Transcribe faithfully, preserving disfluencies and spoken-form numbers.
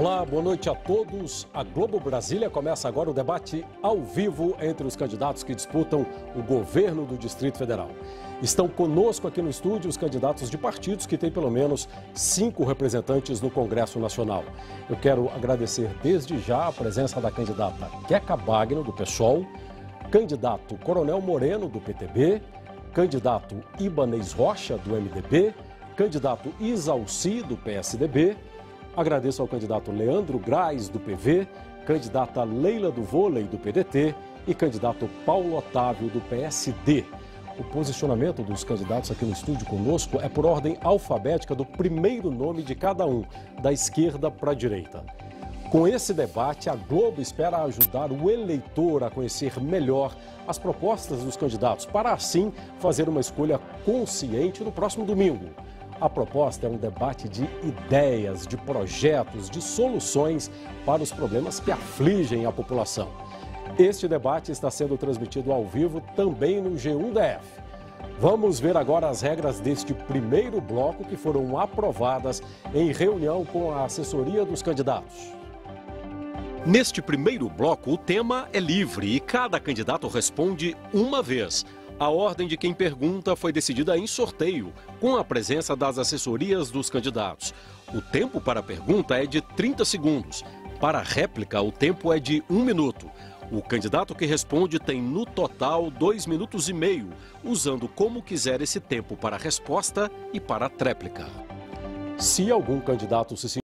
Olá, boa noite a todos. A Globo Brasília começa agora o debate ao vivo entre os candidatos que disputam o governo do Distrito Federal. Estão conosco aqui no estúdio os candidatos de partidos que têm pelo menos cinco representantes no Congresso Nacional. Eu quero agradecer desde já a presença da candidata Queca Bagno, do PSOL, candidato Coronel Moreno, do P T B, candidato Ibanez Rocha, do M D B, candidato Isalci, do P S D B, agradeço ao candidato Leandro Graz, do P V, candidata Leila do Vôlei, do P D T e candidato Paulo Otávio, do P S D. O posicionamento dos candidatos aqui no estúdio conosco é por ordem alfabética do primeiro nome de cada um, da esquerda para a direita. Com esse debate, a Globo espera ajudar o eleitor a conhecer melhor as propostas dos candidatos, para assim fazer uma escolha consciente no próximo domingo. A proposta é um debate de ideias, de projetos, de soluções para os problemas que afligem a população. Este debate está sendo transmitido ao vivo também no G um D F. Vamos ver agora as regras deste primeiro bloco que foram aprovadas em reunião com a assessoria dos candidatos. Neste primeiro bloco, o tema é livre e cada candidato responde uma vez. A ordem de quem pergunta foi decidida em sorteio, com a presença das assessorias dos candidatos. O tempo para a pergunta é de trinta segundos. Para a réplica, o tempo é de um minuto. O candidato que responde tem, no total, dois minutos e meio, usando como quiser esse tempo para a resposta e para a tréplica. Se algum candidato se